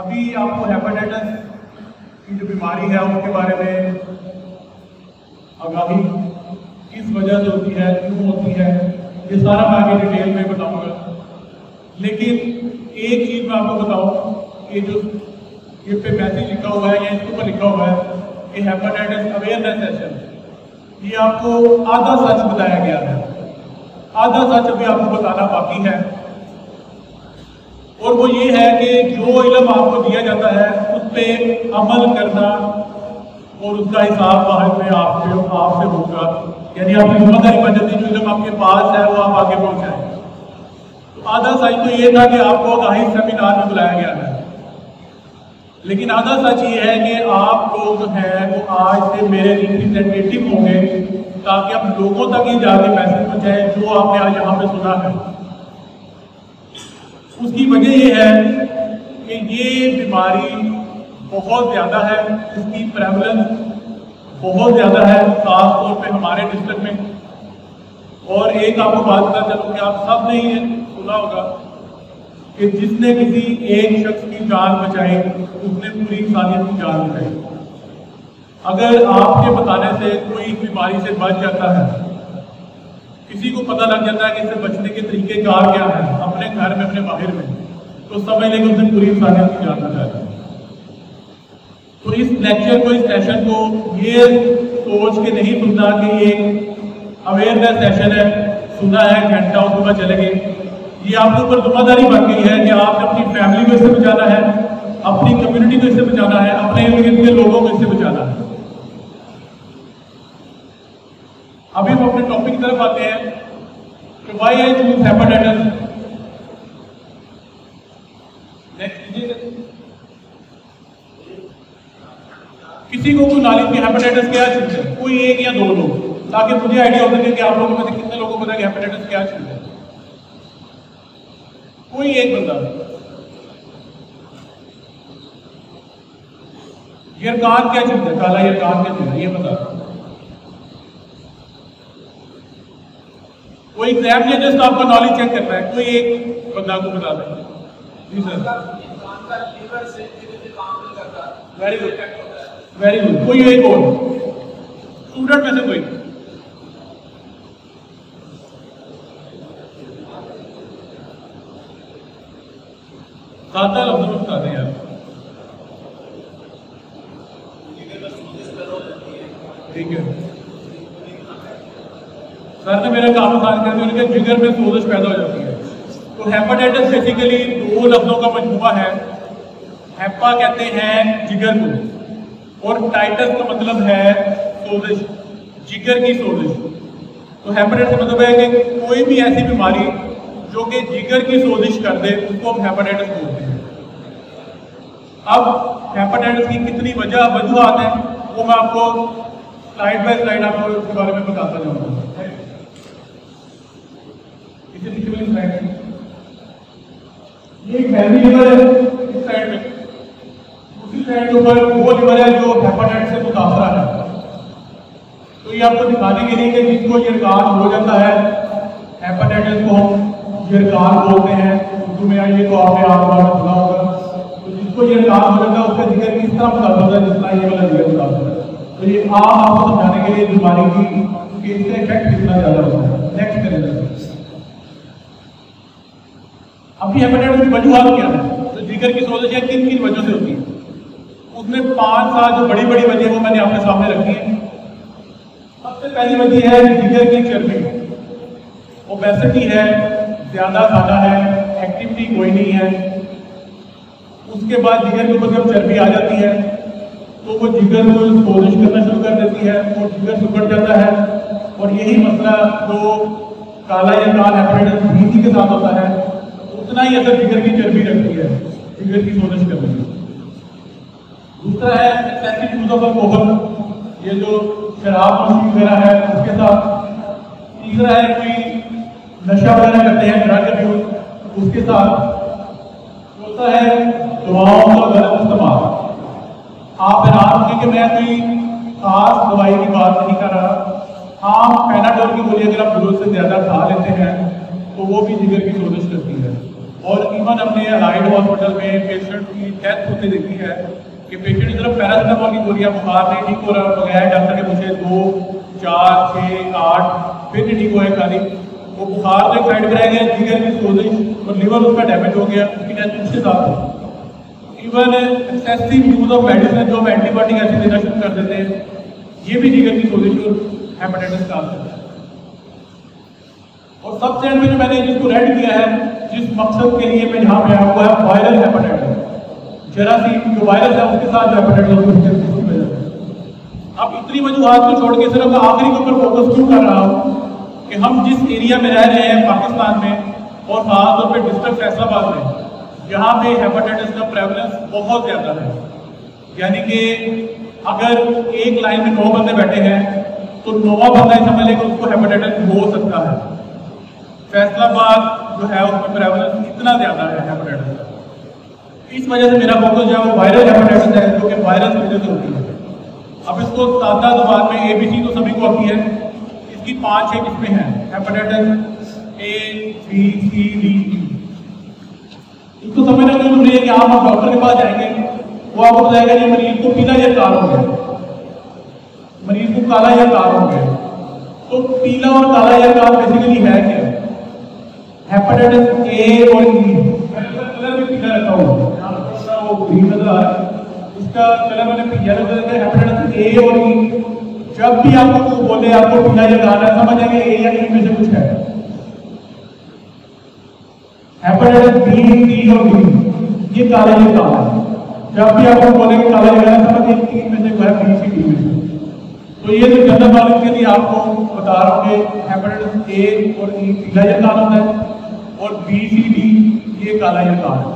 अभी आपको हेपेटाइटिस की जो बीमारी है उसके बारे में आगाही किस वजह से होती है, क्यों होती है, ये सारा मैं आगे डिटेल में बताऊंगा। लेकिन एक चीज मैं आपको बताऊं कि जो ये पे मैसेज लिखा हुआ है या इसके ऊपर लिखा हुआ है कि हेपेटाइटिस अवेयरनेस सेशन, ये आपको आधा सच बताया गया है, आधा सच अभी आपको बताना बाकी है। और वो ये है कि जो इल्म आपको दिया जाता है उस पर अमल करना और उसका हिसाब बाद में आपसे होगा, यानी आपकी जिम्मेदारी बन जाती है जो इल्म आपके पास है वो आप आगे पहुंचाएं। तो आधा सच तो ये था कि आपको आगाही सेमिनार में बुलाया गया है, लेकिन आधा सच ये है कि आप लोग हैं वो आज से मेरे रिप्रेजेंटेटिव होंगे ताकि आप लोगों तक ही जाके मैसेज पहुंचाए जो आपने आज यहाँ पे सुना है। उसकी वजह ये है कि ये बीमारी बहुत ज़्यादा है, इसकी प्रेवलेंस बहुत ज़्यादा है, खास तौर पे हमारे डिस्ट्रिक्ट में। और एक आपको बात बता चलूँ कि आप सब ने ये सुना होगा कि जिसने किसी एक शख्स की जान बचाई उसने पूरी इंसानियत की जान बचाई। अगर आपके बताने से कोई इस बीमारी से बच जाता है, किसी को पता लग जाता है कि इससे बचने के तरीके कार क्या है अपने घर में अपने बाहर में, तो समझ लें कि उसने पूरी इंसानियत की जान बचा दी। तो इस लेक्चर को, इस सेशन को ये सोच के नहीं सुनना कि ये अवेयरनेस सेशन है, सुना है घंटा उसके बाद चले गए। ये आपके ऊपर जिम्मेदारी बन गई है कि आपने अपनी फैमिली को इससे बचाना है, अपनी कम्युनिटी को इससे बचाना है, अपने इर्द गिर्द के लोगों को इससे बचाना है। अभी हम अपने टॉपिक की तरफ आते हैं कि व्हाई आई चूज हेपेटाइटिस। किसी को कोई नॉलेज की हेपेटाइटिस क्या चीज है, कोई एक या दो लोग, ताकि मुझे आइडिया हो सके कि आप लोगों में से कितने लोगों को पता है कि हेपेटाइटिस क्या चीज है। कोई एक बंदा। यरकान क्या चीज है, काला यरकान क्या चीज है, ये बता। कोई एग्जाम या जस्ट आपका नॉलेज चेक करना है, कोई एक बंदा को बता दें। जी sir, very good, very good. कोई एक और स्टूडेंट में से कोई? सादा लफ्ज़ में बता दें यार। ठीक है, सर ने मेरा काम आसान कर दिया, उनके जिगर में सोजिश पैदा हो जाती है। तो हेपेटाइटिस बेसिकली दो लफ्जों का मजमूआ है। हेपा कहते हैं जिगर को, और टाइटस का मतलब है सोजिश, जिगर की सोजिश। तो हेपेटाइटिस का मतलब है कि कोई भी ऐसी बीमारी जो कि जिगर की सोजिश कर दे उसको हम हेपेटाइटिस बोलते हैं। अब हेपेटाइटिस की कितनी वजूहात हैं वो मैं आपको स्लाइड बाय स्लाइड आपको उसके बारे में बताता जाऊंगा। ये एक पहली लिवर है इस साइड में, दूसरी साइड के ऊपर वो लिवर है जो हेपेटाइटिस से मुतासरा है। तो ये आपको दिखाने के लिए कि जिसको यरकान हो जाता है, हेपेटाइटिस को यरकान बोलते हैं उर्दू में, ये तो आपने आप सुना होगा। तो जिसको यरकान हो जाता है उसका जिगर किस तरह मुतासर होता है, जितना ये वाला जिगर मुतासर है। तो ये आपको समझाने के लिए बीमारी की इसका इफेक्ट कितना ज्यादा होता है। नेक्स्ट करें। अभी हेपेटाइटिस की वजूहात क्या है, तो जिगर की सोजिश किन किन वजहों से होती है, उसमें 5-7 जो बड़ी बड़ी वजह वो मैंने आपके सामने रखी है। सबसे पहली वजह है जिगर की चर्बी, ओबेसिटी है, ज्यादा खाना है, एक्टिविटी कोई नहीं है। उसके बाद जिगर के ऊपर जब चर्बी आ जाती है तो वो जिगर को सोजिश करना शुरू कर देती है और जिगर सिकुड़ जाता है। और यही मसला जो काला यरकान हेपेटाइटिस बी के साथ होता है, उतना ही असर जिगर की चर्बी रखती है, जिगर की सोजिश करने में। दूसरा है एक्सेसिव यूज ऑफ अल्कोहल, ये जो शराब नोशी वगैरह है उसके साथ। तीसरा है कोई नशा वगैरह करते हैं, ड्रग अब्यूज, उसके साथ। चौथा है दवाओं का गलत इस्तेमाल। आप हैरान होंगे कि मैं कोई खास दवाई की बात नहीं कर रहा। आप पैनाडोल की गोली अगर आप जरूरत से ज्यादा खा लेते हैं तो वो भी जिगर की सोजिश करती है। और इवन हमने अलाइड हॉस्पिटल में पेशेंट की डेथ होते देखी है कि पेशेंट की तरफ पैरासिटामोल की गोलियां बुखार नहीं ठीक हो रहा गया है, डॉक्टर के पूछे 2, 4, 6, 8 फिर नहीं ठीक हुआ है खाली वो बुखार तो एक साइड पर रह गया, जिगर की सोजिश और लिवर उसका डैमेज हो गया, उसकी डेथ उसके साथ हो। Even excessive use of medicine जो हम एंटीबायोटिक ऐसे देना शुरू कर देते हैं, ये भी जिगर की सोजिश और हेपेटाइटिस का असर है। और सबसे एंड में जो मैंने जिसको रेड किया है, जिस मकसद के लिए मैं यहाँ पे आया हुआ है वायरल हेपेटाइटिस, जरासीम जो वायरस है उसके साथ जो हेपेटाइटिस होती है उसकी वजह से। अब इतनी वजूहात को छोड़ के सिर्फ मैं आखिरी के ऊपर फोकस क्यों कर रहा हूँ कि हम जिस एरिया में रह रहे हैं पाकिस्तान में और खासतौर पर डिस्ट्रिक्ट फैसलाबाद में, यहाँ पे हेपेटाइटिस का प्रेवलेंस बहुत ज़्यादा है। यानी कि अगर एक लाइन में 9 बंदे बैठे हैं तो 9वां बंदा समझ लेगा उसको हेपेटाइटिस हो सकता है। फैसलाबाद जो है उसमें प्रेवलेंस इतना ज़्यादा है हेपेटाइटिस का। इस वजह से मेरा फोकस जो है वो वायरल हेपेटाइटिस है, जो कि वायरस की वजह से होती है। अब इसको सादा जुबान में ABC तो सभी को आती है, इसकी 5-6 किस्में हैं hepatitis A, B, C, D, E। इसको समझना जरूरी नहीं है कि आप डॉक्टर के पास जाएंगे, वो आपको बताएगा कि मरीज को पीला या काला हो गया, मरीज को काला या काला हो गया। तो पीला और काला या काला बेसिकली है क्या? हेपेटाइटिस A और E, कलर भी पीला रखा हुआ है, वो ग्रीन नजर आ रहा है, उसका कलर मैंने पीला नजर आ रहा है। हेपेटाइटिस A और E, जब भी आपको बोले आपको पीला या काला, समझ आएंगे A या E में से कुछ है। हेपेटाइटिस B, C और D ये काला या काला है। जब भी आपको बोलेंगे काला या काला, समझ आएंगे 3 में से है, B, C, D में से। तो ये जो जनरल नॉलेज के लिए आपको बता रहा हूँ कि हेपेटाइटिस A और E पीला या काला होता है और B, C, D ये काला या काला है।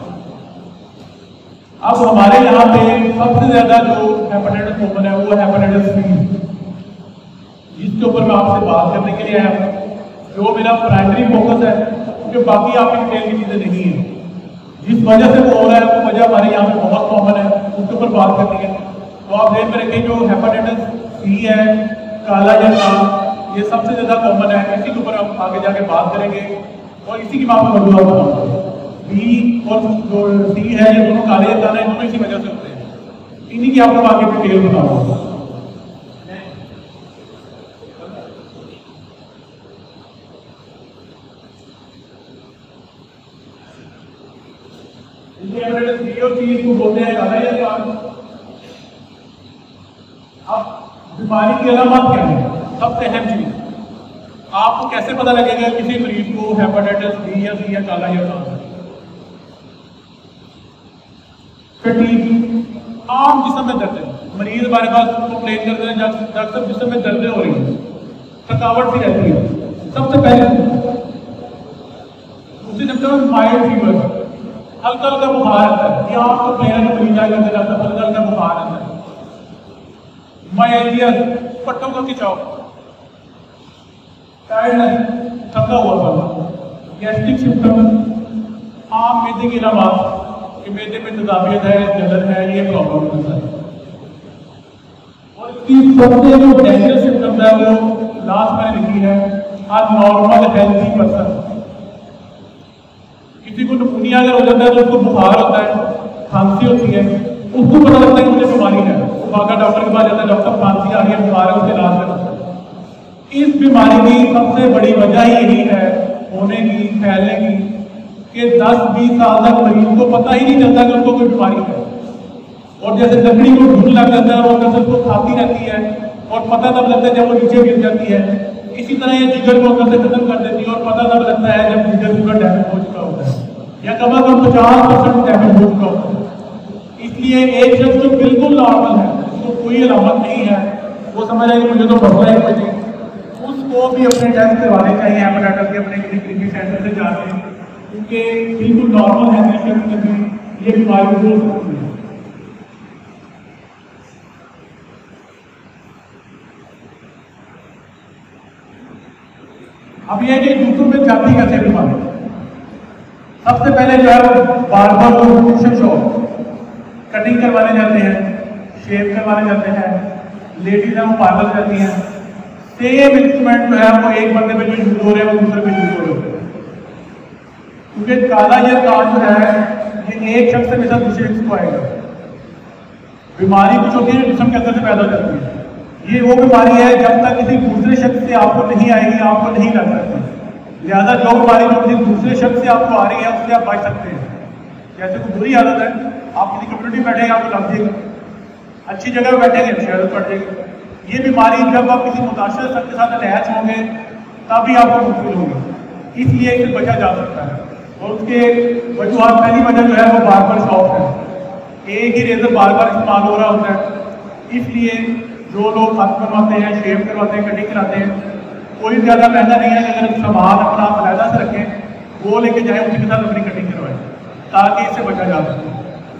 अब हमारे यहाँ पे सबसे ज्यादा जो हेपेटाइटिस कॉमन है वो हेपेटाइटिस C, जिसके ऊपर मैं आपसे बात करने के लिए आया हूँ, जो मेरा प्राइमरी फोकस है, क्योंकि बाकी आपकी डिटेल की चीजें नहीं है। जिस वजह से वो हो रहा है वो वजह हमारे यहाँ पे बहुत कॉमन है, उसके ऊपर बात करनी है। तो आप ध्यान में रखें, जो हेपेटाइटिस C है, काला या काला, ये सबसे ज्यादा कॉमन है। इसी के ऊपर हम आगे जाके बात करेंगे और इसी की मैं आपको वजूहत बताऊंगा। B और जो C है ये दोनों काले या काला, दोनों इसी वजह से होते हैं। इन्हीं की आपको आगे डिटेल बताऊंगा। हेपेटाइटिस B और C को बोलते हैं काला या काला। अब बीमारी की अलामत क्या है? सबसे अहम चीज, आपको कैसे पता लगेगा किसी मरीज को हेपेटाइटिस B या C या काला या काला? फटीग, आम जिस्म में दर्द है, मरीज हमारे पास कंप्लेन करते हैं डॉक्टर साहब जिस्म में दर्द हो रही है, थकावट सी रहती है, सबसे पहले। दूसरी सिम्टम माइल्ड फीवर, हल्का हल्का बुखार आता है, ये आप कंप्लेन मरीज आएगा हल्का हल्का बुखार आता है। माइल्डिया, पट्टों का खिंचाव, टायर्डनेस, थका हुआ पन, गैस्ट्रिक सिम्टम, आम मैदे की अलामत कि मैदे में तेजाबियत है, जलन है, ये प्रॉब्लम होता है। और इसकी सबसे जो डेंजरस सिम्टम है वो लास्ट मैंने लिखी है, अननॉर्मल हेल्थी पर्सन। किसी को निमोनिया अगर हो जाता है तो उसको बुखार होता है, खांसी होती है, उसको पता लगता है कि मुझे बीमारी है, भागा डॉक्टर के पास जाता है, डॉक्टर खांसी आ रही है, बुखार है, उससे इलाज करता है। इस बीमारी की सबसे बड़ी वजह ही यही है होने की, फैलने की, कि 10-20 साल तक मरीज को पता ही नहीं चलता कि उनको कोई बीमारी है। और जैसे लकड़ी को ढूंढ लग जाता है और अंदर से उसको खाती रहती है और पता तब लगता है जब वो नीचे गिर जाती है। इसी तरह ये जिगर को अंदर से खत्म कर देती है और पता तब लगता है जब जिगर पूरा डैमेज हो चुका होता है, या कम से कम 50% डैमेज हो चुका होता है। इसलिए एक शख्स जो बिल्कुल नॉर्मल है, जिसको कोई अलामत नहीं है, वो समझ आए मुझे तो मसला है कोई, उसको भी अपने टेस्ट करवाने चाहिए हेपेटाइटिस के अपने क्लिनिक सेंटर से जाके, क्योंकि बिल्कुल नॉर्मल है ये बीमारी हो सकती है। अब ये कि दूसरों में जाती कैसे बीमारी? सबसे पहले जो है बार्बर और ब्यूटिशियन शॉप, कटिंग करवाने जाते हैं, शेव करवाने जाते हैं, लेडीज हैं वो पार्लर जाती हैं, सेम इंस्ट्रूमेंट जो है वो एक बंदे पे जो यूज हो रहे हैं वो दूसरे पे यूज हो रहे हैं। क्योंकि काला ईयर कान जो है ये एक शख्स से हमेशा दूसरे शख्स को आएगा। बीमारी कुछ होती है जिस्म के अंदर से पैदा हो जाती है, ये वो बीमारी है जब तक किसी दूसरे शख्स से आपको नहीं आएगी आपको नहीं लग सकती। लिहाजा जो बीमारी जो किसी दूसरे शख्स से आपको आ रही है उससे आप बच सकते हैं। जैसे कोई बुरी आदत है, आप किसी कम्युनिटी में बैठेंगे आपको लग जाएगी, अच्छी जगह में बैठेंगे अच्छी आदत पड़ जाएगी। ये बीमारी जब आप किसी मुताशर शख्स के साथ अटैच होंगे तभी आपको मुश्किल होगी, इसलिए इसे बचा जा सकता है। और उसके वजूहत, पहली वजह जो है वो बार बार शौक है, एक ही रेजर बार बार इस्तेमाल हो रहा होता है, इसलिए जो लोग हाथ करवाते हैं, शेव करवाते हैं, कटिंग कराते हैं, कोई ज़्यादा महंगा नहीं है कि अगर सामान अपना अलहदा से रखें वो लेके जाए उसी के साथ अपनी कटिंग करवाएं ताकि इससे बचा जा सके।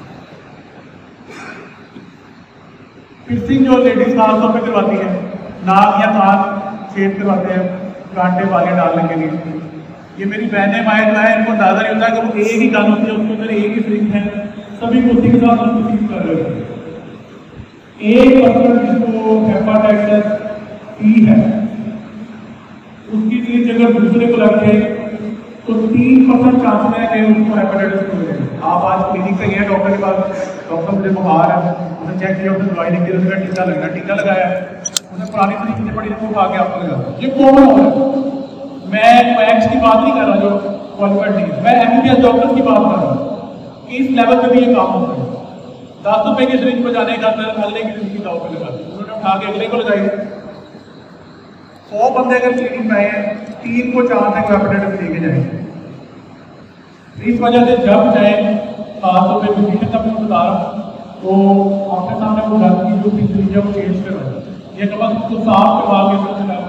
पिर्सिंग जो लेडीज खासतौर पर करवाती है, नाक या कान शेव करवाते हैं कांटे वाले डालने के लिए, ये मेरी बहनें माएँ जो है इनको अंदाजा नहीं होता कि वो एक ही कान होती है उसके अंदर एक ही सिरिंज है, सभी को उसी के साथ उसको कर रहे हैं। एक पर्सन जिसको हेपाटाइटिस सी है उसकी चीज अगर दूसरे को लग जाए तो 3% चांस है कि उसको हेपेटाइटिस हो जाए। आप आज क्लिनिक पे गए डॉक्टर के पास, डॉक्टर मुझे बुखार है, उसने चेक किया, उसने दवाई लिखी, उसने टीका लगना, टीका लगाया, उसने पुरानी तरीके से पड़ी रिपोर्ट आके आपको लगा। ये कॉमन हो रहा है। मैं मैक्स की बात नहीं कर रहा जो क्वालिफाइड नहीं है, मैं MBBS डॉक्टर की बात कर रहा हूँ। इस लेवल पे भी ये काम होता है। 10 रुपए की सिरिंज बजाने का अगले की जिंदगी दाव पे लगा दी, उन्होंने उठा के अगले को लगाई। 100 बंदे अगर क्लिनिक में आए हैं, 3 को चांस है हेपेटाइटिस लेके जाएंगे। इस वजह से जब चाहे खासतौर पर फिजिशियन का मैं बता रहा हूँ तो आपके सामने वो रक्त की जो सिरिंज है वो चेंज करवाए, ये कम से कम साफ करवा के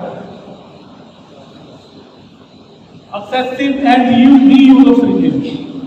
excessive and reuse of syringes.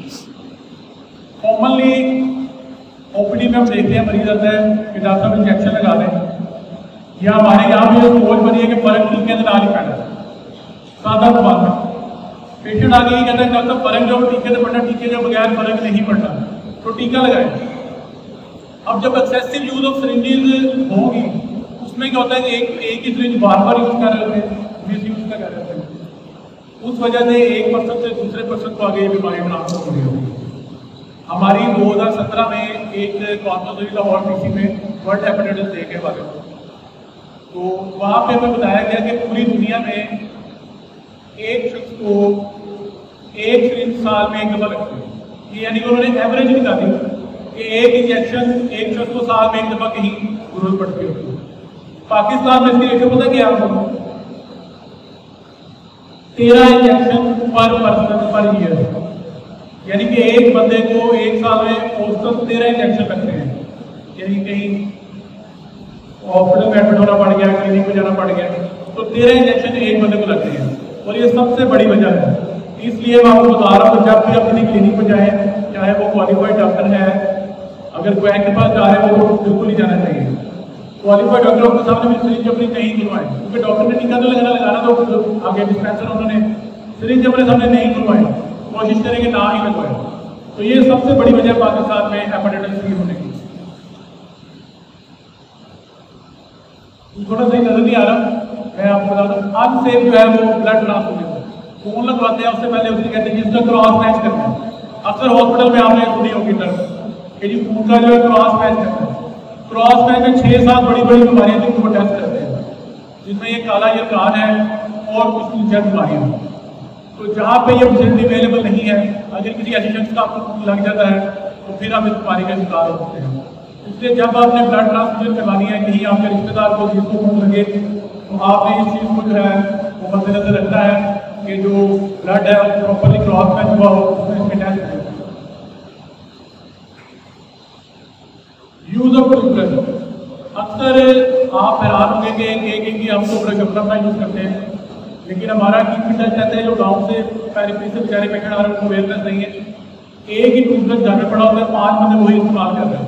Commonly OPD में हम देखते हैं मरीज आता है कि डॉक्टर साहब इंजेक्शन लगा दें, या हमारे यहाँ भी सोच बनी है कि फर्क टीके से नाल ही पैदा, सादा बात है। पेशेंट आगे ही कहता है डॉक्टर फर्क जो टीके से पड़ना, टीके के बगैर फर्क नहीं पड़ता तो टीका लगाए। अब जब एक्सेसिव यूज ऑफ सिरिंजेस होगी उसमें क्या होता है कि एक ही सिरिंज बार बार यूज कर रहे होते हैं, मिस यूज कर रहे होते हैं, उस वजह से एक पर्सन से दूसरे पर्सन को आगे ये बीमारी ट्रांसफर हो रही होगी। हमारी 2017 में एक कॉन्फ्रेंस हुई लाहौर DC में वर्ल्ड हेपेटाइटिस डे के बारे में, तो वहाँ पे हमें बताया गया कि पूरी दुनिया में एक शख्स को एक सिरिंज साल में एक दफा लगती है, यानी कि उन्होंने एवरेज निकाली कि एक इंजेक्शन एक शख्स को साल में एक दफा कहीं जरूरत पड़ती होती है। पाकिस्तान में इसकी रेशो पता क्या आपको? 13 इंजेक्शन पर पर्सन पर ईयर, यानी कि एक बंदे को एक साल में औसतन 13 इंजेक्शन लगते हैं। यानी कहीं हॉस्पिटल में एडमिट होना पड़ गया, क्लिनिक में जाना पड़ गया, तो 13 इंजेक्शन एक बंदे को लगते हैं और ये सबसे बड़ी वजह है। इसलिए मैं आपको बता रहा हूँ जब भी आप किसी क्लिनिक में जाएं, चाहे वो क्वालिफाइड डॉक्टर है, अगर कोई के पास जा रहे हैं वो बिल्कुल ही जाना चाहिए। क्वालिफाइड डॉक्टर के सामने भी सिरिंज अपनी नहीं खुलवाएं, क्योंकि डॉक्टर ने टीका तो लगाना तो आगे डिस्पेंसर उन्होंने सिरिंज अपने सामने नहीं खुलवाए, कोशिश करेंगे ना ही लगवाए। तो ये सबसे बड़ी वजह पाकिस्तान में हेपेटाइटिस सी होने की। थोड़ा सही नजर नहीं आ रहा, मैं आपको बता दूं, अनसेफ जो है वो ब्लड ट्रांसफ्यूजन खून लगवाते हैं, उससे पहले उसे कहते हैं जिसका क्रॉस मैच करना है। अक्सर हॉस्पिटल में आपने सुनी होगी टर्म कि जी खून का जो है क्रॉस मैच करना है। क्रॉस मैच में 6-7 बड़ी बड़ी बीमारियां जिनको टेस्ट करते हैं, जिसमें ये काला ईयर कान है और कुछ जड़ बीमारियां। तो जहाँ पे ये फैसिलिटी अवेलेबल नहीं है, अगर किसी ऐसे शख्स का आपको लग जाता है तो फिर आप इस बीमारी का शिकार हो सकते हैं। इसलिए जब आपने ब्लड ट्रांसफ्यूजन करवानी है, कहीं आपके रिश्तेदार को जिसको खून लगे, तो आपने इस चीज़ को जो है वो मद्देनजर रखना है कि जो ब्लड है वो प्रॉपरली क्रॉस मैच हुआ हो, उसमें इसके टेस्ट करें। यूज ऑफ टूथब्रश, अक्सर आप हैरान होंगे कि एक हम तो ब्रश अपना यूज करते हैं, लेकिन हमारा की फिटनेस कहते हैं जो गांव से पेरिफेरी से बेचारे पेशेंट आ रहे हैं उनको अवेयरनेस नहीं है। एक ही टूथब्रश घर में पड़ा होता है, 5 बंदे वही इस्तेमाल कर रहे हैं।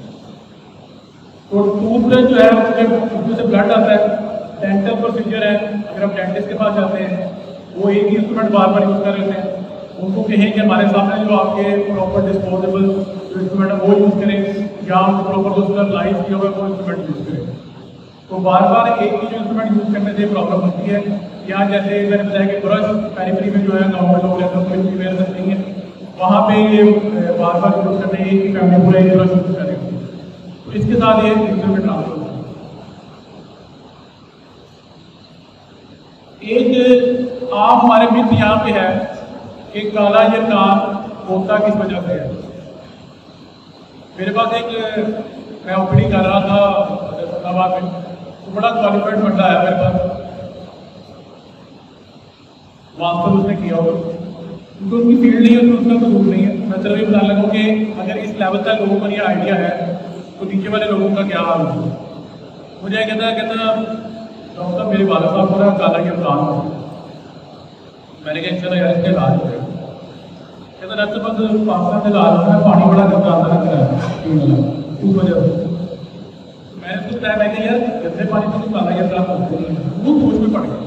तो टूथब्रश जो है उसमें से ब्लड आता है, डेंटल प्रोसीजर है, अगर आप डेंटिस्ट के पास जाते हैं वो एक ही इंस्ट्रूमेंट बार बार यूज कर रहे हैं, उनको कहें कि हमारे सामने जो आपके प्रॉपर डिस्पोजेबल जो इंस्ट्रूमेंट है वो यूज करें, या हम प्रॉपर जो उसका लाइफ किया हुआ है वो इंस्ट्रूमेंट यूज करें। तो बार बार एक ही जो इंस्ट्रूमेंट यूज करने से प्रॉब्लम होती है, यहाँ जैसे मैंने बताया कि ब्रश पेरिफेरी में जो है गाँव में लोग रहते हैं कोई अवेयरनेस नहीं है, वहाँ पे ये बार बार यूज करते हैं कि फैमिली पूरा एक ब्रश यूज करें, तो इसके साथ ये डिजिटल में ट्रांसफर होता है। एक आम हमारे मित्र यहाँ पे है कि काला ये कान होता किस वजह से है। मेरे पास एक मैं ओपीडी कर रहा था फैसलाबाद में, तो बड़ा क्वालिफाइड बंदा है मेरे पास, मास्टर उसने किया होगा, क्योंकि उनकी फील्ड नहीं है तो उसका कसूर नहीं है। मैं सिर्फ ये बताने लगूँ कि अगर इस लेवल तक लोगों को ये आइडिया है तो नीचे वाले लोगों का क्या हाल होगा। मुझे कहता डॉक्टर साहब मेरे वाला साहब पूरा काला ये कान हो। मैंने कहा चलो यार इसका इलाज हो जाएगा। कहता डॉक्टर बस पाकिस्तान का इलाज है, पानी बड़ा गंदा आता है उस वजह से। मैंने उसको बताया, मैं यार गंदे पानी से काला ये कान होता है, वो सोच में पड़ गया।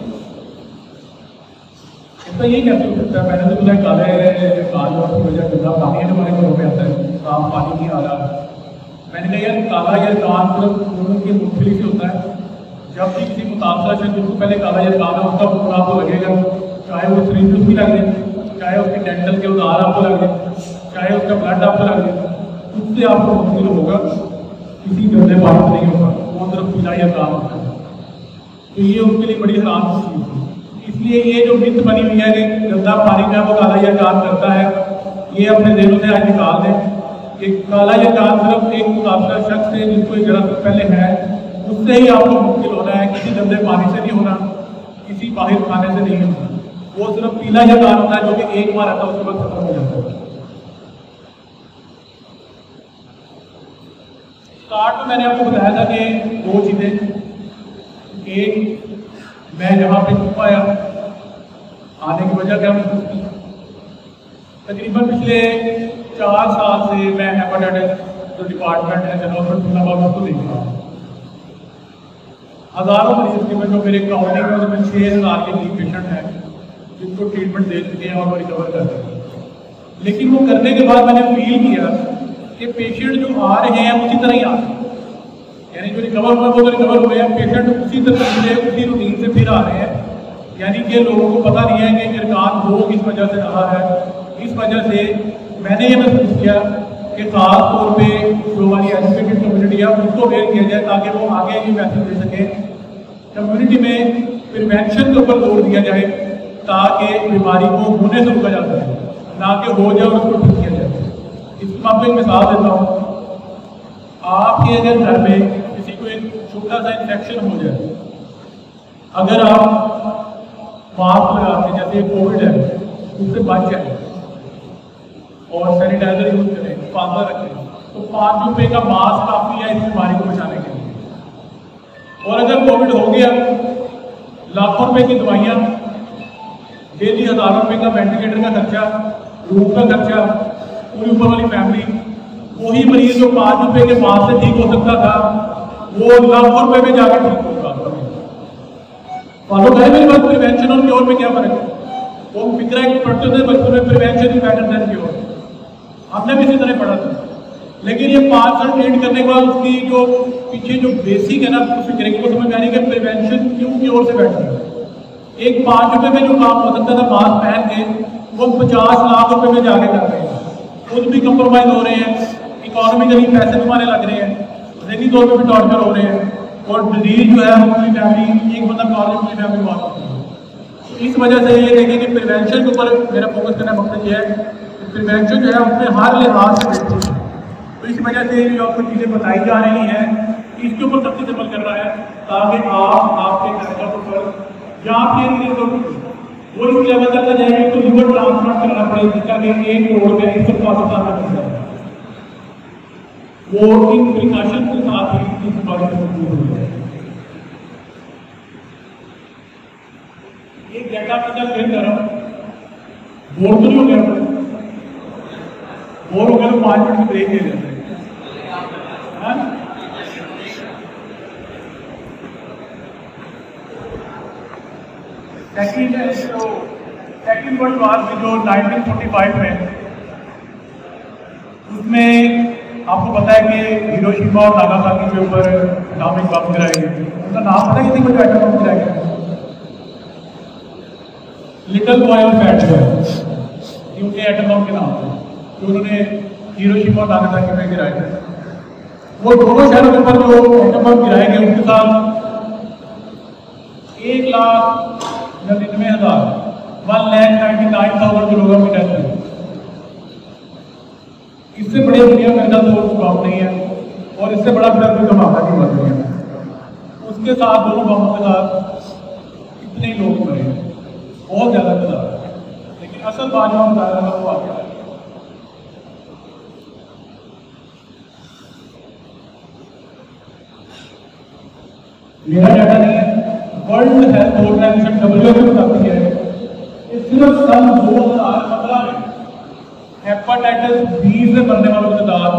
तो ये कैसे हो सकता है। मैंने तो बोला काले कान की वजह गंदा पानी हमारे घरों में आता है, साफ पानी नहीं आ रहा। मैंने कहा यार काला यार कान सिर्फ दोनों के मुख्तलिफ से होता है। जब भी किसी मुतासरा शख्स जिसको पहले काला यार कान है उसका खून आपको लगेगा, चाहे वो सिरिंज उसकी लग जाए, चाहे उसके डेंटल के उधार आपको लग जाए, चाहे उसका ब्लड आपको लग जाए, उससे आपको मुश्किल होगा, किसी गंदे पानी से नहीं होगा, वो सिर्फ पीला या कान होता है। तो ये उसके लिए बड़ी हैरान चीज़ है। इसलिए ये जो मिथ बनी हुई है कि गंदा पानी में वो काला या कान करता है, ये अपने दिलों से आज निकाल दें कि काला या कान सिर्फ एक मुतासरा शख्स है जिसको एक जरा पहले है, उससे ही आपको मुश्किल होना है। किसी गंदे पानी से नहीं होना, किसी बाहर खाने से नहीं होना। वो सिर्फ पीला या कान होता है जो कि एक बार आता है उसके बाद खत्म हो जाता है। स्टार्ट में मैंने आपको बताया था कि दो चीजें, एक मैं जहाँ पे छुप पाया, आने की वजह क्या महसूस की। तकरीबन पिछले 4 साल से मैं हेपेटाइटिस जो डिपार्टमेंट है जनरल फैसलाबाद उसको देख रहा हूँ। हज़ारों मरीज के जो मेरे काउंटिंग में उसमें 6000 के करीब पेशेंट हैं जिनको ट्रीटमेंट दे चुके हैं और वो रिकवर कर रहे हैं। लेकिन वो करने के बाद मैंने फील किया कि पेशेंट जो आ रहे हैं उसी तरह ही आ रहे हैं, यानी जो रिकवर हुए वो तो रिकवर हुए हैं, पेशेंट उसी तरह से उसी रूटीन से फिर आ रहे हैं। यानी कि लोगों को पता नहीं है कि इरकान हो किस वजह से रहा है। इस वजह से मैंने ये महसूस किया कि ख़ास तौर पे जो हमारी एजुकेटेड कम्युनिटी है उसको अवेयर किया जाए ताकि वो आगे ये मैसेज दे सके। कम्युनिटी में प्रिवेंशन के ऊपर जोर दिया जाए ताकि बीमारी को होने से रोका जा सके, ना कि हो जाए और उसको ठीक किया जाए। इसकी मैं आपको एक मिसाल देता हूँ। आपके अगर घर में किसी को एक छोटा सा इन्फेक्शन हो जाए, अगर आप मास्क लगा के, जैसे कोविड है उससे बच जाए और सैनिटाइजर यूज करें, फासला रखें, तो 5 रुपये का मास्क काफ़ी है इस बीमारी को बचाने के लिए। और अगर कोविड हो गया, लाखों रुपए की दवाइयाँ, डेली हज़ारों रुपये का वेंटिलेटर का खर्चा, रूम का खर्चा, पूरी ऊपर वाली फैमिली। वही मरीज जो 5 रुपये के मास्क से ठीक हो सकता था वो लाखों रुपये में जाकर ठीक होगा। फॉलो करें मेरी बात। प्रिवेंशन और क्योर में क्या फर्क है? वो फिक्र है पढ़ते थे बच्चों में, prevention is better than cure. हमने भी इसी तरह पढ़ा था। लेकिन ये 5 साल ट्रेड करने के बाद उसकी जो पीछे जो बेसिक है ना उस फिक्र को समझ में आ रही है कि प्रिवेंशन क्यों क्योर से बेटर है। एक 5 रुपये में जो काम हो सकता था मास्क पहन के, वो 50 लाख रुपये में जाके कर रहे हैं। खुद भी कंप्रोमाइज हो रहे हैं, इकोनॉमिकली पैसे कमाने लग रहे हैं, ज़हनी तौर पर भी टॉर्चर हो रहे हैं, और डिजीज जो है पूरी फैमिली, एक बंदा कॉलेज पूरी फैमिली मौत होती है। इस वजह से ये देखें कि प्रिवेंशन के ऊपर मेरा फोकस करने का मकसद ये है कि प्रिवेंशन जो है उसमें हर लिहाज से बेहतर है। तो इस वजह से जो आपको चीज़ें बताई जा रही हैं इसके ऊपर सख्ती से अमल करना है ताकि आप आपके घर का सफर या आपके एरिया वो इस लेवल तक आ जाएगा तो लिवर ट्रांसप्लांट करना पड़े जिसका कि 1 करोड़ में 150,000 का खर्चा है। वो इन प्रिकॉशन के साथ ही इस बीमारी से दूर हो जाए। एक डेटा पता शेयर कर रहा हूँ, बोर तो नहीं हो गया, बोर हो गया तो 5 मिनट की ब्रेक ले लेते हैं। सेकेंड वर्ल्ड वॉर में जो 1945 में, उसमें आपको पता है कि हिरोशिमा और नागासाकी के ऊपर एटॉमिक बम गिराए गए। उनका नाम पता है किसी को एटॉमिक बम गिराया गया? लिटिल बॉय और फैट बॉय, ये उनके एटम बम के नाम थे जो उन्होंने हिरोशिमा और नागासाकी में गिराए थे। वो दोनों शहरों के ऊपर जो एटम बम गिराए गए उनके साथ 1,99,000 लोगों की डेथ हुई। इससे बड़ी दुनिया में अंदर तो काम नहीं है और इससे बड़ा फिर कोई धमाका नहीं बन रही है। उसके साथ दोनों बमों के साथ कितने लोग मरे हैं, बहुत ज्यादा तादाद है। लेकिन असल बात जो हम बता रहे हैं वो आ गया। मेरा डाटा नहीं है, वर्ल्ड हेल्थ ऑर्गेनाइजेशन WHO बताती है कि सिर्फ सन 2015 में हेपेटाइटिस बी से मरने वालों की तादाद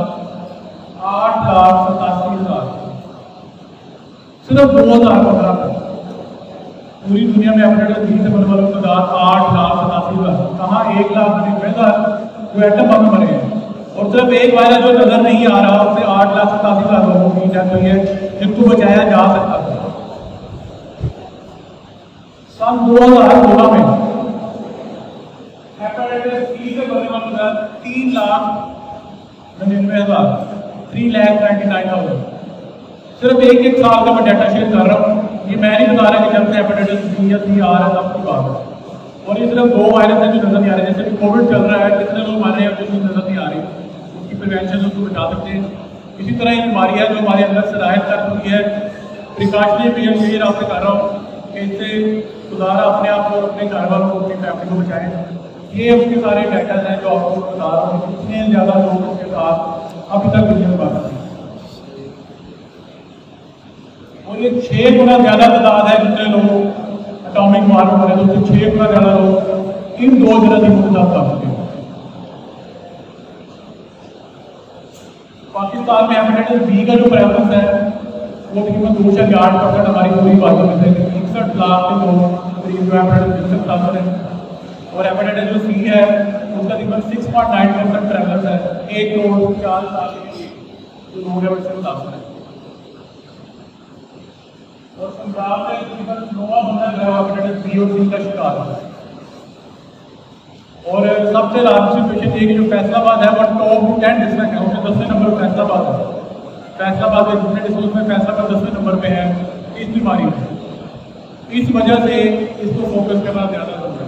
8,87,000, सिर्फ 2015 में। पूरी दुनिया में हेपेटाइटिस बी से मरने वालों की तादाद 8,87,000, कहाँ 1,99,000 जो एटम बम में मरे हैं। और सिर्फ एक वायरस जो नजर नहीं आ रहा उससे 8,87,000 लोगों की डेथ हुई है जिनको बचाया जा सकता था। सन 2016 में हेपेटाइटिस बी से मरने वालों का 3,99,000, 3,99,000। सिर्फ एक साल का मैं डाटा शेयर कर रहा हूँ। ये मैं नहीं बता रहा कि जब से हेपेटाइटिस बी या सी आ रहा है तब की बात है। और ये सिर्फ 2 वायरस है जो नजर नहीं आ रहे। जैसे कि कोविड चल रहा है, कितने लोग मर रहे हैं जो नजर नहीं आ रही, उसकी प्रिवेंशन उसको बचा सकते हैं। इसी तरह एक बीमारी है जो हमारे अंदर सराहत कर चुकी है। प्रिकॉशनरी मेजर आपसे कर रहा हूँ कि इससे दोबारा अपने आप को, अपने घर वालों को, अपनी फैमिली को बचाएं। ये उसके सारे डाटा हैं जो आपको बता रहा हूँ कितने ज़्यादा लोगों के साथ अभी तक दुनिया में बात की। और ये 6 गुना ज़्यादा तादाद है जितने लोग एटॉमिक वार में मरे, तो 6 गुना ज़्यादा लोग इन 2 जरासीमों के साथ आ चुके हैं। पाकिस्तान में हेपेटाइटिस बी का जो प्रेवलेंस है वो तकरीबन 2.8% हमारी पूरी आबादी में से 61 लाख के लोग करीब जो हेपेटाइटिस बी से मुतासर है। और हेपेटाइटिस जो सी है उसका तकरीबन 6.9% प्रेवलेंस है 1,04,00,000 जो लोग हैं उससे मुतासर है। और पंजाब में तकरीबन 9 बंदा हेपेटाइटिस बी और सी का शिकार है। और सबसे लास्ट सिचुएशन ये कि जो फैसलाबाद है वो टॉप 10 डिस्ट्रिक्ट है, उसमें 10वें नंबर पर फैसलाबाद है। फैसलाबाद के जितने डिस्ट्रिक्ट में फैसलाबाद 10वें नंबर पे है इस बीमारी में। इस वजह से इसको फोकस करना ज़्यादा जरूरी है।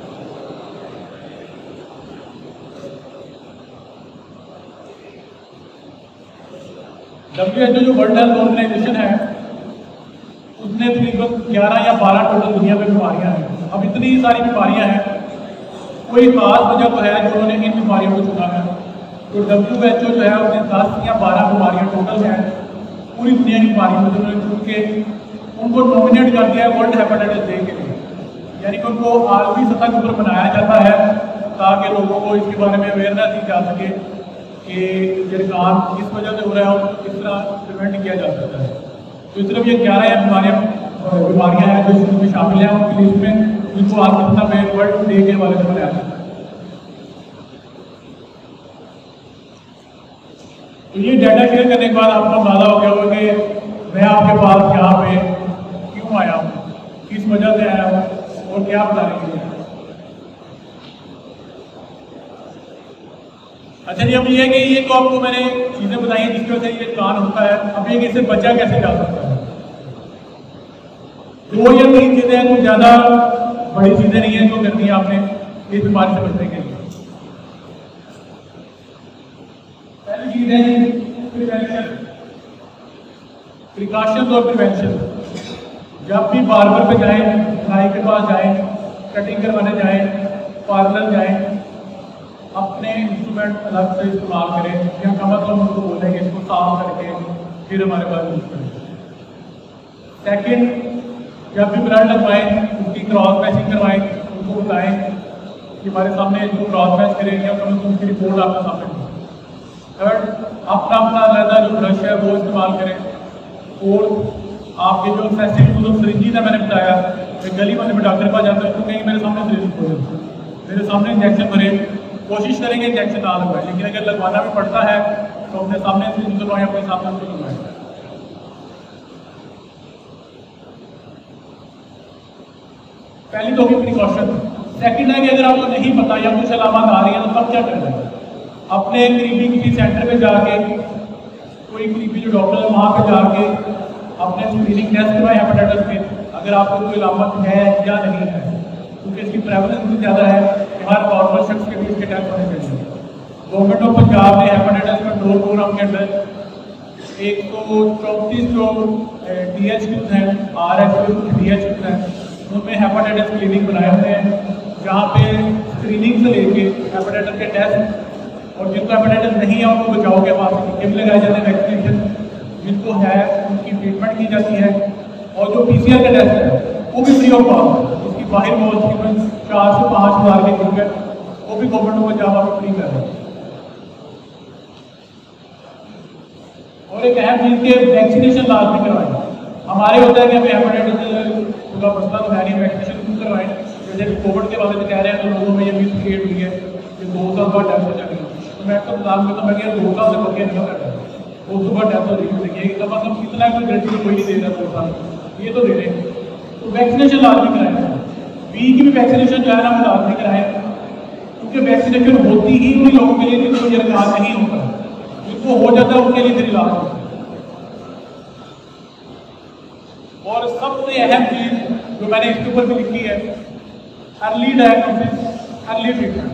WHO जो वर्ल्ड हेल्थ ऑर्गेनाइजेशन है उसने तकरीबन 11 या 12 टोटल दुनिया में बीमारियां हैं। अब इतनी सारी बीमारियां हैं, कोई खास वजह तो है जो उन्होंने इन बीमारियों को चुना है। तो WHO जो है उसने 10 या 12 बीमारियां टोटल हैं पूरी दुनिया की बीमारियों में उन्होंने चुन के उनको नॉमिनेट कर दिया है वर्ल्ड हेपेटाइटिस डे के लिए। यानी कि उनको आलमी सतह के ऊपर बनाया जाता है ताकि लोगों को इसके बारे में अवेयरनेस दी जा सके कि ये काम किस वजह से हो रहा है और किस तरह प्रिवेंट किया जा सकता है। तो सिर्फ ये 11 या बीमारियां हैं जो इसमें शामिल हैं उनकी लिस्ट में, जिनको आलमी सतह में वर्ल्ड डे के बारे में बनाया जाता है। तो ये डाटा शेयर करने के बाद आपको अंदाजा हो गया होगा कि मैं आपके पास यहाँ पे क्यों आया हूँ, किस वजह से आया हूँ और क्या बताने के लिए। अच्छा जी, अब ये है कि ये तो आपको मैंने चीजें बताई हैं जिसकी वजह से ये कान होता है। अब ये कि इससे बचा कैसे जा सकता है। 2 या 3 चीजें हैं, कुछ ज्यादा बड़ी चीजें नहीं है जो करनी है आपने इस बीमारी से बचने के लिए। पहली चीज है प्रिवेंशन, प्रिकॉशन और प्रिवेंशन। जब भी बार्बर पे जाएं, नाई के पास जाएं, कटिंग करवाने जाएं, पार्लर जाएं, अपने इंस्ट्रूमेंट अलग से इस्तेमाल करें या कम अज कम उनको बोलेंगे इसको साफ करके फिर हमारे पास यूज करें। सेकेंड, जब भी ब्लड लगवाएं उसकी क्रॉस मैचिंग करवाएं, उनको बताएं कि हमारे सामने जो क्रॉस मैच करेंगे या कम से कम उसकी रिपोर्ट आपके सामने। थर्ड, अपना अलग जो ब्रश है वो इस्तेमाल करें। फोर्थ, आपके जो फैसिलिटी सिरिंजीज है मैंने बताया कि गली वाले में डॉक्टर के पास जाते हैं उसको कहेंगे मेरे सामने सिरिंज खोले, मेरे सामने इंजेक्शन भरे, कोशिश करेंगे इंजेक्शन ना लगवाएं, लेकिन अगर लगवाना भी पड़ता है तो अपने सामने सिरिंज लगवाएं, अपने सामने उसको लगवाएं। पहली तो होगी प्रिकॉशन, सेकंड है कि अगर आपको नहीं पता या कुछ अलामत आ रही है तो तब क्या करना है? अपने करीबी किसी सेंटर पे जाके, कोई करीबी जो डॉक्टर है वहाँ पे जाके अपने स्क्रीनिंग टेस्ट करवाएं हेपेटाइटिस के, अगर आपको कोई अलामत है या नहीं है, क्योंकि इसकी प्रेवलेंस भी ज़्यादा है कि हर नॉर्मल शख्स के भी इसके टेस्ट होने चाहिए। गवर्नमेंट ऑफ पंजाब ने हेपेटाइटिस कंट्रोल प्रोग्राम के अंदर 134 जो DHQs हैं, RHQs DHQs हैं, उनमें हेपेटाइटिस क्लिनिक बनाए हुए हैं, जहाँ पे स्क्रीनिंग से लेके हेपेटाइटिस के टेस्ट, और जिनको हेपेटाइटिस नहीं है उनको बचाव के बाद टीके भी लगाए जाते हैं, वैक्सीनेशन जिनको है उनकी ट्रीटमेंट की जाती है, और जो PCR का टेस्ट है वो भी फ्री ऑफ कॉस्ट है, उसकी बाहर कॉस्ट तकरीबन 4 से 5 हज़ार के करीब है, वो भी गवर्नमेंट ऑफ पंजाब में फ्री कर रहे हैं। और एक अहम चीज़ के वैक्सीनेशन लाजमी करवाएं। हमारे होता है कि हमें हेपेटाइटिस का मसला तो है नहीं, वैक्सीनेशन क्यों करवाएं? जैसे कोविड के बारे में कह रहे हैं तो लोगों में ये मिथ क्रिएट हुई है कि 2 साल बाद डेथ हो जाएगी, तो मैं तो बता में तो मैं क्या 2 साल से बढ़ के नहीं कर रहा, 2 साल बाद डेथ हो रही है, कम अज कम कितना कोई गारंटी तो कोई नहीं दे रहा 2 साल, ये तो दे रहे हैं। तो वैक्सीनेशन लाजमी कराएं, बी की भी वैक्सीनेशन जो है ना वो लाजमी कराएं, क्योंकि वैक्सीनेशन होती ही उन लोगों के लिए जिनको ये इलाज नहीं होता, जिनको हो जाता है उनके लिए फिर इलाज होता है। और सबसे अहम चीज जो मैंने इसके ऊपर भी लिखी है, अर्ली डायग्नोसिस, अर्ली ट्रीटमेंट।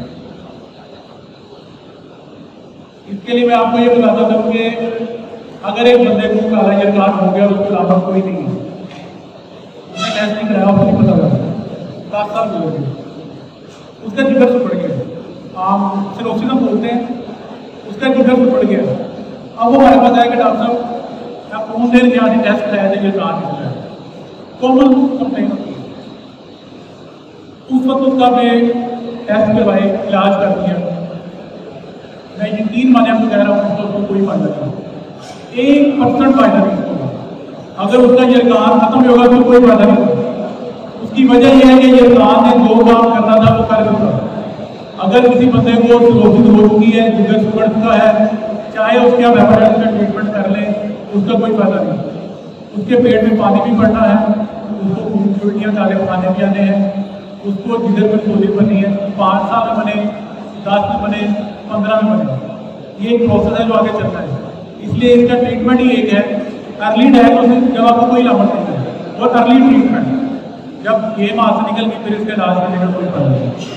इसके लिए मैं आपको ये बताता था कि अगर एक बंदे को काला जरकार हो गया, उसके अलावा कोई नहीं है, उसने टेस्ट नहीं कराया, उसको नहीं पता लगा, 7 साल हो गए, उसका जिगर से बढ़ गया, आप सिरोसिस बोलते हैं, उसका जिगर से बढ़ गया। अब वो हमारे पास आया कि डॉक्टर साहब आप कौन देर जाने टेस्ट कराया था, ये कहा निकला है, कॉमन कंप्लेन होती है। उस वक्त उसका हमने टेस्ट करवाए, इलाज कर दिया, मैं यकीन माने आपको कह रहा हूँ उसको कोई फायदा नहीं, 1% फायदा नहीं उसको। अगर उसका यरकान खत्म होगा तो कोई फायदा नहीं होगा। उसकी वजह यह है कि यरकान ने जो काम करना था वो कर चुका। अगर किसी बंदे को सिरोसिस हो चुकी है, जिगर सुगड़ चुका है, चाहे उसके आप हेपेटाइटिस का ट्रीटमेंट कर लें, उसका कोई फायदा नहीं। उसके पेट में पानी भी पड़ना है, उसको उल्टियाँ दाले खाने भी आने हैं, उसको जिगर में सोजिश बनी है, 5 साल में बने, 10 में बने, 15 में बने, ये एक प्रोसेस है जो आगे चलता है। इसलिए इसका ट्रीटमेंट ही एक है, अर्ली डायग्नोसिस जब आपको कोई अलामत नहीं है, और अर्ली ट्रीटमेंट जब गेम हाथ से निकल के फिर इसका इलाज करने का कोई फायदा नहीं।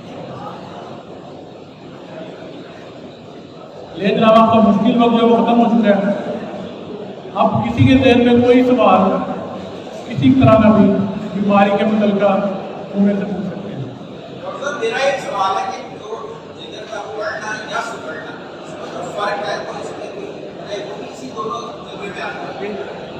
लेकिन अब आपका मुश्किल वक्त जो वो खत्म हो चुका है। अब किसी के जहन में कोई सवाल किसी तरह का भी बीमारी के मुतल्लिका उनमें से पूछ सकते हैं। डॉक्टर मेरा एक सवाल है कि जो जिगर का बढ़ना या सुधरना इसमें फर्क है, तो इसमें किसी दोनों जगह में आता है।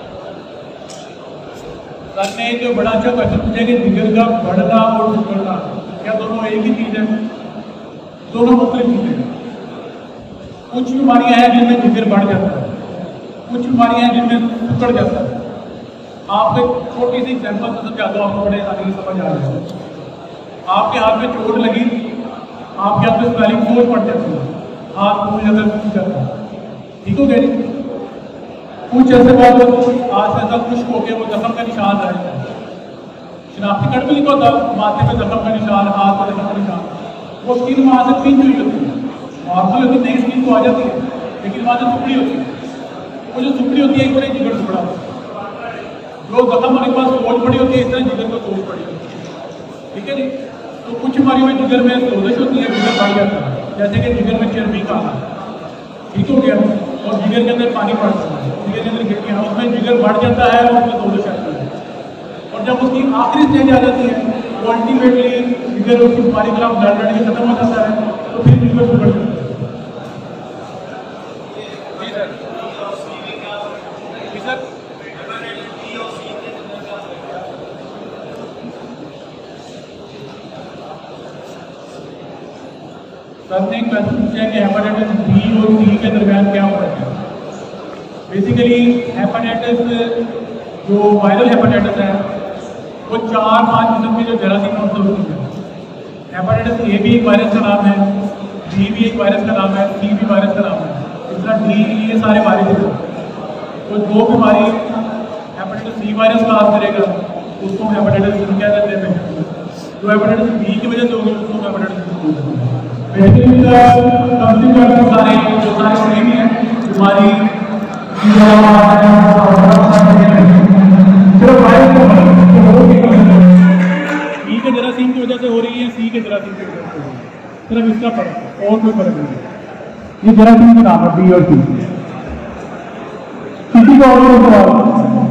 सर ने जो बड़ा अच्छा क्वेश्चन पूछा कि जिगर का बढ़ना और सुधरना क्या दोनों एक ही चीज़ है? दोनों मुख्तलिफ चीज़ें हैं। कुछ बीमारियां हैं जिनमें जिगर बढ़ जाता है, कुछ बीमारियां हैं जिनमें सुकड़ जाता है। आपको एक छोटी सी एग्जाम्पल से समझा दो, आपको बड़े आसानी से समझ आ जाएगा। आपके हाथ में चोट लगी, आपके हाथ में स्वेलिंग सोच पड़ जाती है, हाथ बहुत ज़्यादा सूख जाता है, ठीक हो गया? कुछ ऐसे बाद हाथ से ऐसा खुश्क होकर वो जख्म का निशान रह जाता है। शनाख्ती कार्ड में लिखा होता है माथे पे जख्म का निशान, हाथ पर जख्म का निशान, वो स्किन वहाँ से पिंच हुई होती है, नॉर्मल होती नई स्किन तो आ जाती है, लेकिन वहाँ से सुखड़ी होती है। वो जो सुखड़ी होती है एक बड़े जिगर टुकड़ा, जो जख्म हमारे पास सोच पड़ी होती है, इस तरह जिगर को सोच पड़ी होती है, ठीक है जी। तो कुछ बीमारियों में जिगर में सोजिश होती है, जिगर बढ़ जाता है, जैसे कि जिगर में चर्बी का आना, ठीक हो गया, और जिगर के अंदर पानी पड़ता है, जिगर के अंदर गिरती है, उसमें जिगर बढ़ जाता है और उसमें सोजिश आती है। और जब उसकी आखिरी स्टेज आ जाती है तो अल्टीमेटली जिगर उसकी बीमारी के खिलाफ लड़ लड़के खत्म हो जाता है, तो फिर जिगर सुधर जाता है। सर ने एक क्वेश्चन पूछा है कि हेपेटाइटिस बी और सी के दरमियान क्या फर्क है। बेसिकली हेपेटाइटिस जो वायरल हेपेटाइटिस है वो 4-5 किस्म के जो जरासीम से होती है। हेपेटाइटिस ए भी एक वायरस का नाम है, बी भी एक वायरस का नाम है, सी भी वायरस का नाम है, इस तरह डी, ये सारे वायरस हैं। तो जो बीमारी हेपेटाइटिस सी वायरस का हाथ करेगा उसको हेपेटाइटिस सी कह देते हैं। जो जो हेपेटाइटिस बी की वजह से होगी उसको हेपेटाइटिस बी बेसिकली सारे जो सारे सेम ही है बीमारी सिर्फ वायरस बी के जरासीम की वजह से हो रही है, सी के जरासीम की वजह से हो रही है, सिर्फ इसका फर्क है और कोई फर्क नहीं है। ये जरासीम का नाम है बी और सी। किसी का और सवाल?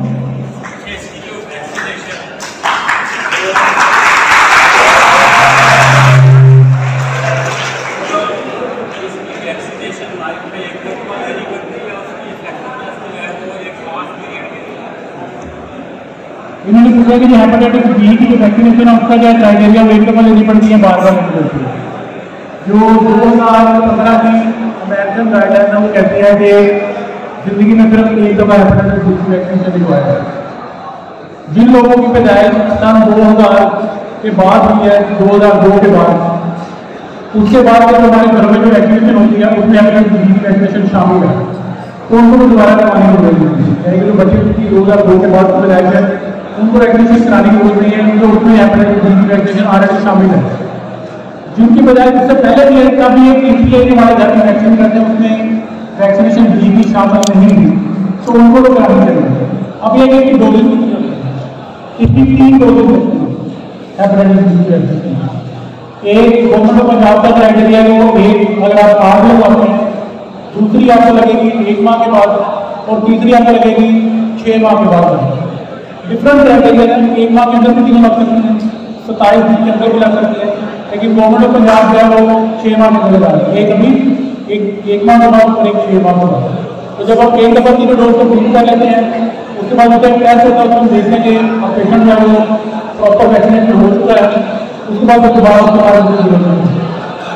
इन्होंने पूछा कि जो हेपेटाइटिस बी की जो वैक्सीनेशन है उसका क्या क्राइटेरिया वेट कम लेनी पड़ती है, बार बार लेनी पड़ती है। जो 2015 की अमेरिकन गाइडलाइन है वो कहती है कि जिंदगी में सिर्फ एक दफा हेपेटाइटिस बी की वैक्सीनेशन दिलवाया है। जिन लोगों की पैदाइश सन 2000 के बाद हुई है, 2002 के बाद, उसके बाद जब हमारे घर में जो वैक्सीनेशन होती है उसमें हेपेटाइटिस बी की वैक्सीनेशन शामिल है, तो उनको दोबारा करवानी पड़ेगी। यानी कि जो बच्चे की 2002 के बाद पैदाइश है उनको वैक्सीनेशन कराने की जरूरत नहीं है, जो उसमें हेपेटाइटिस बी की वैक्सीनेशन ऑलरेडी शामिल है। जिनकी बजाय इससे पहले भी है कभी एक पीसीए हमारे घर में वैक्सीन करते हैं उसमें वैक्सीनेशन बी की शामिल नहीं थी, तो उनको तो करानी चाहिए। अब ये कि डोजेज कितनी होती है, इसकी 3 डोजेज होती है हेपेटाइटिस बी की वैक्सीनेशन। एक गवर्नमेंट ऑफ पंजाब का क्राइटेरिया है वो एक अगर आप 8 लगवाते हैं, दूसरी आपको लगेगी 1 माह के बाद और तीसरी आपको लगेगी 6 माह के बाद। डिफरेंट क्राइटेरिया है, 1 माह के अंदर भी 3 लग सकती हैं, 27 दिन के अंदर भी लग सकती है, लेकिन गवर्नमेंट ऑफ पंजाब जो है वो 6 माह के अंदर लगा एक अभी एक माह के बाद और एक 6 माह के बाद। तो जब आप एक दफा 3 डोज को पूरी कर लेते हैं उसके बाद उसका टेस्ट होता है, उसमें देखते हैं कि अब पेशेंट जो है वो प्रॉपर वैक्सीनेशन हो चुका है, उसके बाद दोबारा उसके बारे में जरूरत नहीं है।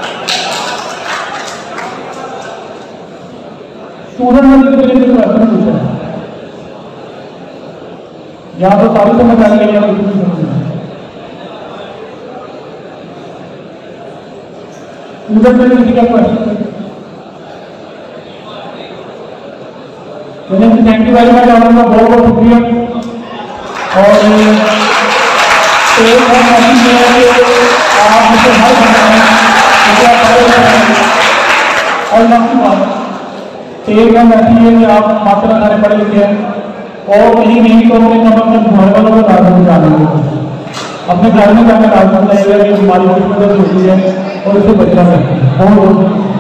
स्टूडेंट ने तो मेरे क्वेश्चन पूछा है, यहाँ तो सारी समझ आ गई है, कुछ भी समझ नहीं। स्टूडेंट में किसी का question thank you very much, आपका बहुत बहुत शुक्रिया। और आप मुझसे हर और बाकी बात एक हम ऐसी है कि आप मात्रा सारे पढ़े लिखे हैं और कहीं नहीं तो अपने कम अपने घर वालों को लाजमी जाना, अपने घर में जाकर लाजमी रहेगा कि हमारी मदद होती है और उसे बचना है। बहुत